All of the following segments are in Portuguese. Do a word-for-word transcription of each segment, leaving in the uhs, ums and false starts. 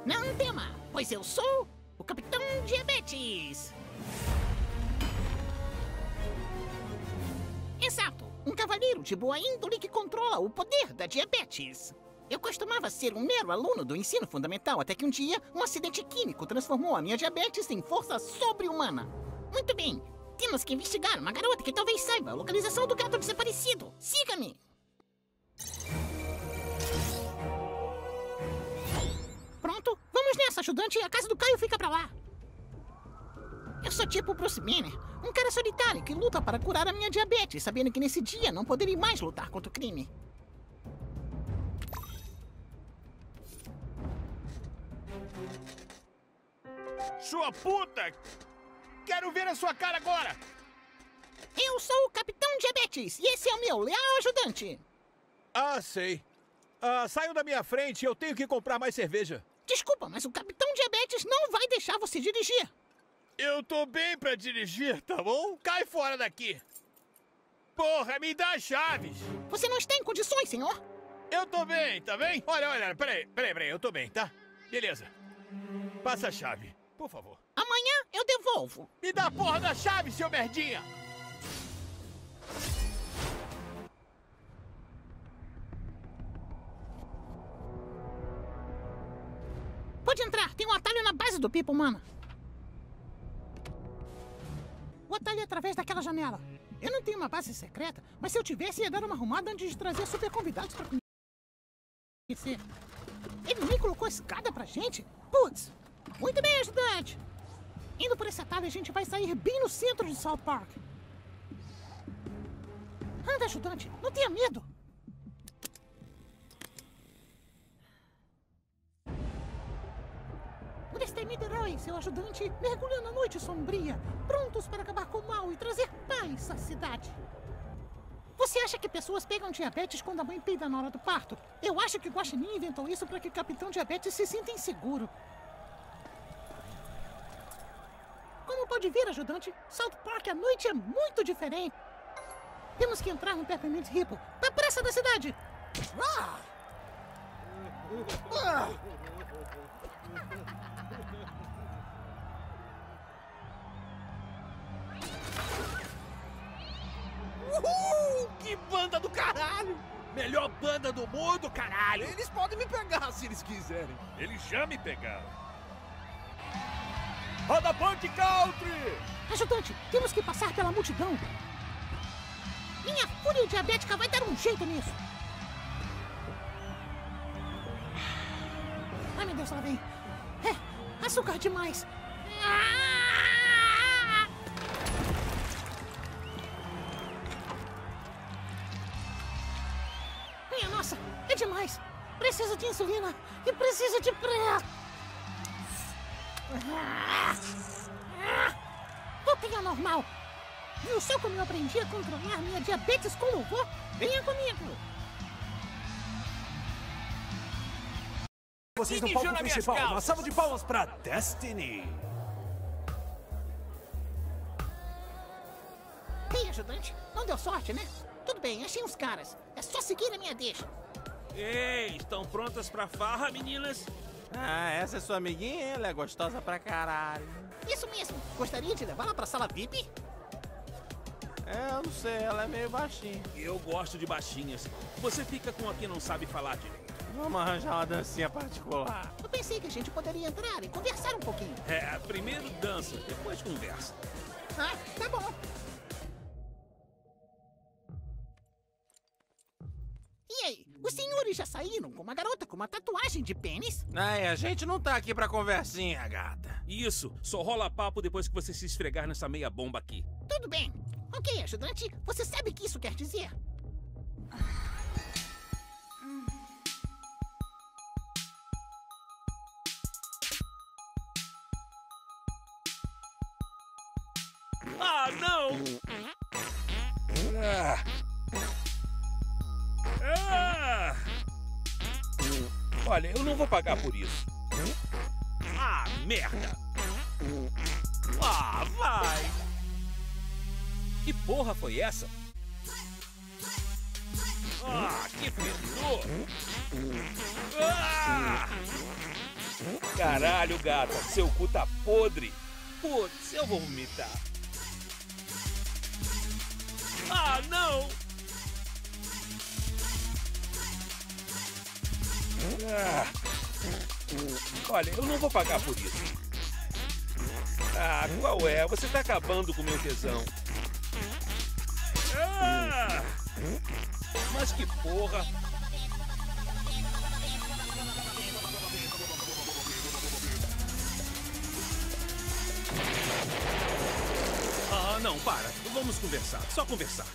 Não tema, pois eu sou o Capitão Diabetes. Exato, um cavaleiro de boa índole que controla o poder da diabetes. Eu costumava ser um mero aluno do ensino fundamental até que um dia um acidente químico transformou a minha diabetes em força sobre-humana. Muito bem, temos que investigar uma garota que talvez saiba a localização do gato desaparecido. Siga-me! Pronto, vamos nessa, ajudante, a casa do Caio fica pra lá. Eu sou tipo Bruce Banner, um cara solitário que luta para curar a minha diabetes, sabendo que nesse dia não poderei mais lutar contra o crime. Sua puta! Quero ver a sua cara agora! Eu sou o Capitão Diabetes e esse é o meu leal ajudante. Ah, sei. Ah, saiam da minha frente, eu tenho que comprar mais cerveja. Desculpa, mas o Capitão Diabetes não vai deixar você dirigir. Eu tô bem pra dirigir, tá bom? Cai fora daqui. Porra, me dá as chaves. Você não está em condições, senhor. Eu tô bem, tá bem? Olha, olha, peraí, peraí, peraí, eu tô bem, tá? Beleza. Passa a chave, por favor. Amanhã eu devolvo. Me dá a porra da chave, seu merdinha! Pode entrar, tem um atalho na base do pipo, mano. O atalho é através daquela janela. Eu não tenho uma base secreta, mas se eu tivesse ia dar uma arrumada antes de trazer super convidados pra conhecer. Ele nem colocou escada pra gente? Putz! Muito bem, ajudante! Indo por esse atalho, a gente vai sair bem no centro de South Park. Anda, ajudante, não tenha medo. O Destemido e seu ajudante mergulham na noite sombria, prontos para acabar com o mal e trazer paz à cidade. Você acha que pessoas pegam diabetes quando a mãe peida na hora do parto? Eu acho que o Guaxinim inventou isso para que o Capitão Diabetes se sinta inseguro. Como pode ver, ajudante, South Park à noite é muito diferente. Temos que entrar no Peppermint Hippo, da praça da cidade. Ah! Ah! Uhul! Que banda do caralho! Melhor banda do mundo, caralho! Eles podem me pegar se eles quiserem. Eles já me pegaram. Roda Punk Country! Ajudante, temos que passar pela multidão. Minha fúria diabética vai dar um jeito nisso. Ai, meu Deus, ela vem. É, açúcar demais. Ah! Minha nossa, é demais. Preciso de insulina e preciso de pré. Voltei ao normal. Viu só como eu aprendi a controlar minha diabetes com louvor? Venha comigo. Vocês no palco principal, uma salva de palmas pra Destiny. Ei, ajudante, não deu sorte, né? Tudo bem, achei uns caras. É só seguir a minha deixa. Ei, estão prontas pra farra, meninas? Ah, essa é sua amiguinha? Ela é gostosa pra caralho. Isso mesmo. Gostaria de levá-la pra sala V I P? É, eu não sei, ela é meio baixinha. Eu gosto de baixinhas. Você fica com a que não sabe falar direito. Vamos arranjar uma dancinha particular. Eu pensei que a gente poderia entrar e conversar um pouquinho. É, primeiro dança, depois conversa. Ah, tá bom. E aí, os senhores já saíram com uma garota com uma tatuagem de pênis? Ai, a gente não tá aqui pra conversinha, gata. Isso, só rola papo depois que você se esfregar nessa meia bomba aqui. Tudo bem. Ok, ajudante, você sabe o que isso quer dizer? Ah, não! Ah. Ah! Olha, eu não vou pagar por isso. Ah, merda! Ah, vai! Que porra foi essa? Ah, que fedor! Ah! Caralho, gata, seu cu tá podre. Putz, eu vou vomitar. Ah, não! Ah. Olha, eu não vou pagar por isso. Ah, qual é? Você tá acabando com o meu tesão. Ah! Mas que porra! Ah, não, para. Vamos conversar. Só conversar.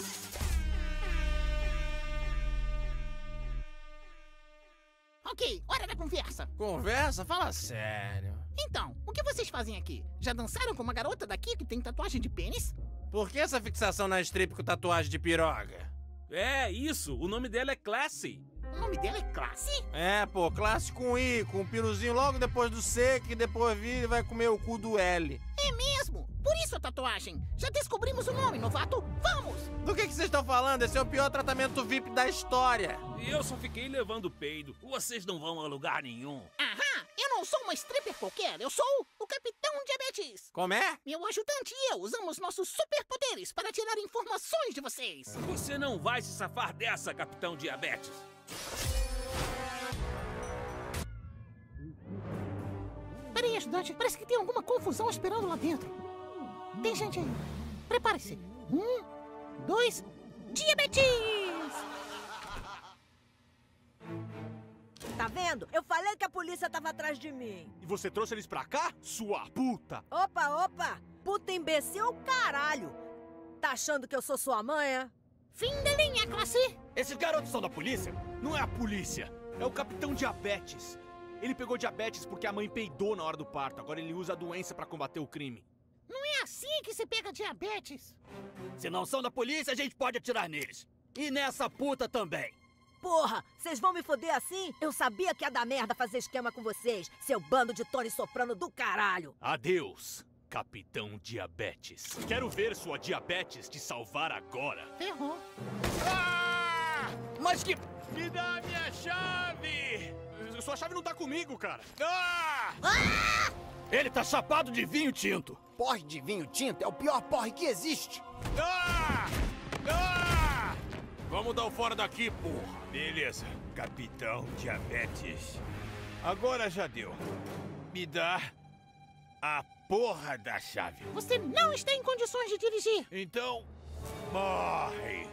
Ok, hora da conversa. Conversa? Fala sério. Então, o que vocês fazem aqui? Já dançaram com uma garota daqui que tem tatuagem de pênis? Por que essa fixação na strip com tatuagem de piroga? É, isso. O nome dela é Classy. O nome dela é Classe? É, pô, classe com I, com um piruzinho logo depois do C, que depois vira e vai comer o cu do L. É mesmo? Por isso a tatuagem. Já descobrimos o nome, novato. Vamos! Do que que vocês estão falando? Esse é o pior tratamento V I P da história. E eu só fiquei levando peido. Vocês não vão a lugar nenhum. Aham! Eu não sou uma stripper qualquer. Eu sou o Capitão Diabetes. Como é? Meu ajudante e eu usamos nossos superpoderes para tirar informações de vocês. Você não vai se safar dessa, Capitão Diabetes. Peraí, ajudante. Parece que tem alguma confusão esperando lá dentro. Tem gente aí. Prepare-se. Um, dois, diabetes! Tá vendo? Eu falei que a polícia tava atrás de mim. E você trouxe eles pra cá? Sua puta! Opa, opa! Puta imbecil é o caralho! Tá achando que eu sou sua mãe, é? Fim da linha, classe! Esses garotos são da polícia? Não é a polícia, é o Capitão Diabetes. Ele pegou diabetes porque a mãe peidou na hora do parto. Agora ele usa a doença pra combater o crime. Não é assim que se pega diabetes. Se não são da polícia, a gente pode atirar neles. E nessa puta também. Porra, vocês vão me foder assim? Eu sabia que ia dar merda fazer esquema com vocês, seu bando de Tony Soprano do caralho. Adeus, Capitão Diabetes. Quero ver sua diabetes te salvar agora. Ferrou. Ah! Mas que... Me dá a minha chave! Sua chave não tá comigo, cara. Ah! Ah! Ele tá chapado de vinho tinto. Porre de vinho tinto é o pior porre que existe. Ah! Ah! Vamos dar o fora daqui, porra. Beleza, Capitão Diabetes. Agora já deu. Me dá a porra da chave. Você não está em condições de dirigir. Então, morre.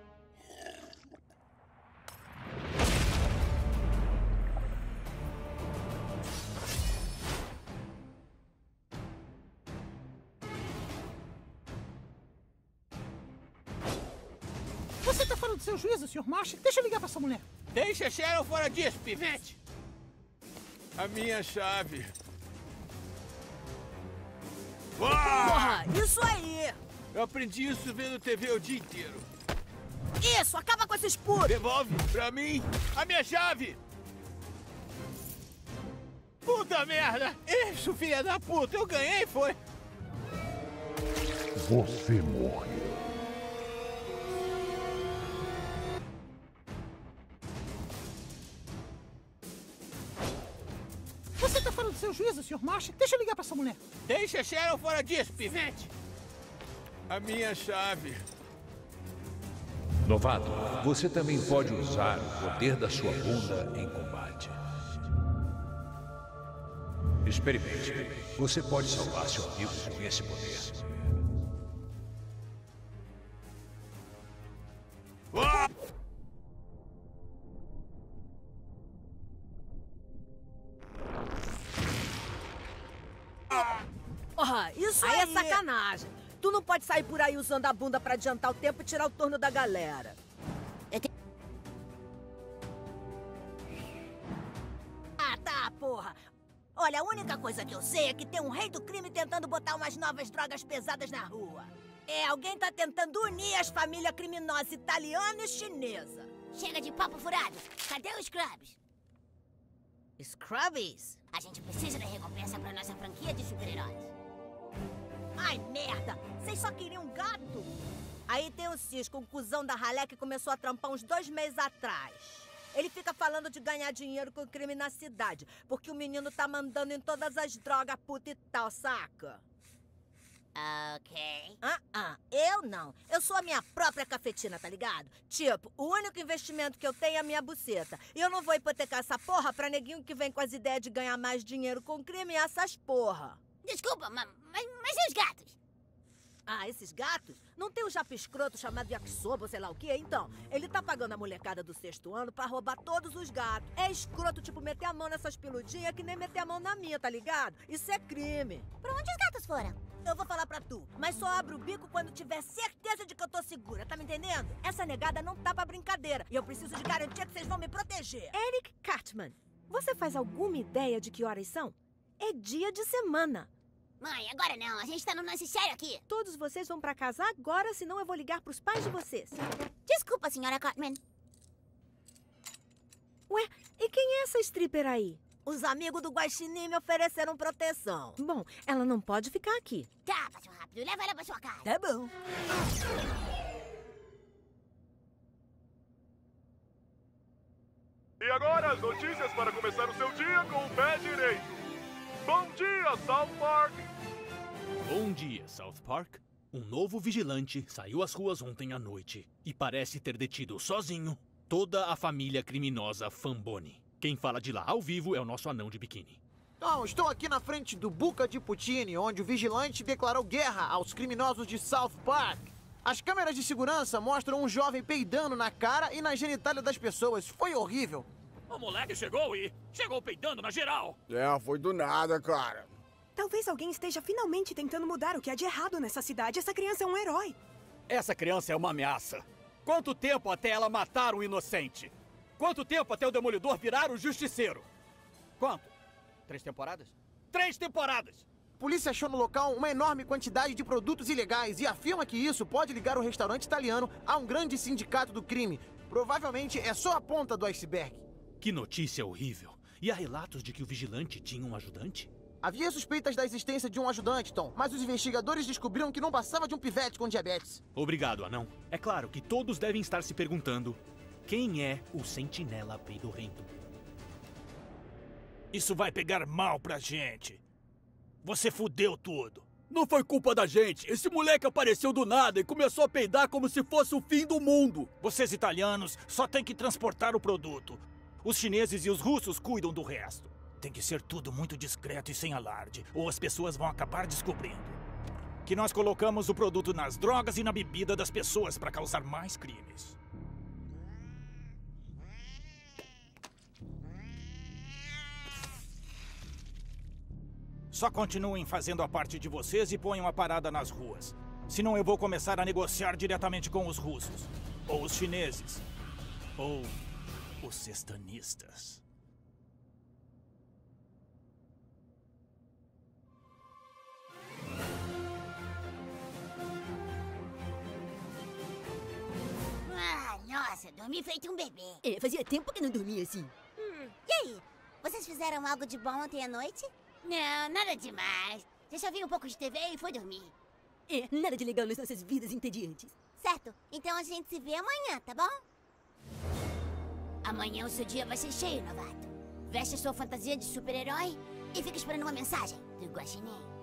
Você tá fora do seu juízo, senhor Marsh? Deixa eu ligar pra sua mulher. Deixa Cheryl fora disso, pivete. A minha chave. Porra, isso aí! Eu aprendi isso vendo T V o dia inteiro. Isso, acaba com esses putos! Devolve pra mim a minha chave. Puta merda! Isso, filha da puta, eu ganhei, foi? Você morreu. Você tá fora do seu juízo, senhor Marsh? Deixa eu ligar pra sua mulher. Deixa Cheryl fora disso, pivete. A minha chave. Novato, você também pode usar o poder da sua bunda em combate. Experimente. Você pode salvar seu amigo com esse poder. Ah! Porra, isso aí é sacanagem. Tu não pode sair por aí usando a bunda pra adiantar o tempo e tirar o turno da galera. Ah, tá, porra. Olha, a única coisa que eu sei é que tem um rei do crime tentando botar umas novas drogas pesadas na rua. É, alguém tá tentando unir as famílias criminosas italiana e chinesa. Chega de papo furado. Cadê os Scrubs? Scrubbies? A gente precisa da recompensa pra nossa franquia de super-heróis. Ai, merda! Vocês só queriam um gato? Aí tem o Cisco, um cuzão da ralé que começou a trampar uns dois meses atrás. Ele fica falando de ganhar dinheiro com crime na cidade, porque o menino tá mandando em todas as drogas, puta e tal, saca? Ok. Ah, ah, eu não. Eu sou a minha própria cafetina, tá ligado? Tipo, o único investimento que eu tenho é a minha buceta. E eu não vou hipotecar essa porra pra neguinho que vem com as ideias de ganhar mais dinheiro com crime e essas porra. Desculpa, ma mas, mas e os gatos? Ah, esses gatos? Não tem um japo escroto chamado yakisoba ou sei lá o quê? Então, ele tá pagando a molecada do sexto ano pra roubar todos os gatos. É escroto, tipo, meter a mão nessas peludinhas que nem meter a mão na minha, tá ligado? Isso é crime. Pra onde os gatos foram? Eu vou falar pra tu, mas só abro o bico quando tiver certeza de que eu tô segura, tá me entendendo? Essa negada não tá pra brincadeira e eu preciso de garantia que vocês vão me proteger. Eric Cartman, você faz alguma ideia de que horas são? É dia de semana. Mãe, agora não. A gente tá no lance sério aqui. Todos vocês vão pra casa agora, senão eu vou ligar pros pais de vocês. Desculpa, senhora Cartman. Ué, e quem é essa stripper aí? Os amigos do Guaxinim me ofereceram proteção. Bom, ela não pode ficar aqui. Tá, passo rápido. Leva ela pra sua casa. Tá bom. E agora as notícias para começar o seu dia com o pé direito. Bom dia, South Park! Bom dia, South Park. Um novo vigilante saiu às ruas ontem à noite e parece ter detido sozinho toda a família criminosa Famboni. Quem fala de lá ao vivo é o nosso anão de biquíni. Então, estou aqui na frente do Buca di Puccini, onde o vigilante declarou guerra aos criminosos de South Park. As câmeras de segurança mostram um jovem peidando na cara e na genitália das pessoas. Foi horrível. O moleque chegou e chegou peidando na geral. É, foi do nada, cara. Talvez alguém esteja finalmente tentando mudar o que há de errado nessa cidade. Essa criança é um herói. Essa criança é uma ameaça. Quanto tempo até ela matar um inocente? Quanto tempo até o Demolidor virar o Justiceiro? Quanto? Três temporadas? Três temporadas! A polícia achou no local uma enorme quantidade de produtos ilegais e afirma que isso pode ligar o restaurante italiano a um grande sindicato do crime. Provavelmente é só a ponta do iceberg. Que notícia horrível. E há relatos de que o vigilante tinha um ajudante? Havia suspeitas da existência de um ajudante, Tom, mas os investigadores descobriram que não passava de um pivete com diabetes. Obrigado, anão. É claro que todos devem estar se perguntando: quem é o sentinela peidorrento? Isso vai pegar mal pra gente. Você fudeu tudo. Não foi culpa da gente. Esse moleque apareceu do nada e começou a peidar como se fosse o fim do mundo. Vocês italianos só têm que transportar o produto. Os chineses e os russos cuidam do resto. Tem que ser tudo muito discreto e sem alarde, ou as pessoas vão acabar descobrindo que nós colocamos o produto nas drogas e na bebida das pessoas para causar mais crimes. Só continuem fazendo a parte de vocês e ponham a parada nas ruas. Senão eu vou começar a negociar diretamente com os russos, ou os chineses, ou os sextanistas. Ah, nossa, dormi feito um bebê. É, fazia tempo que não dormia assim. Hum, e aí? Vocês fizeram algo de bom ontem à noite? Não, nada demais. Eu só vi um pouco de T V e fui dormir. É, nada de legal nas nossas vidas entediantes. Certo, então a gente se vê amanhã, tá bom? Amanhã o seu dia vai ser cheio, novato. Veste a sua fantasia de super-herói e fica esperando uma mensagem do Guaxinim.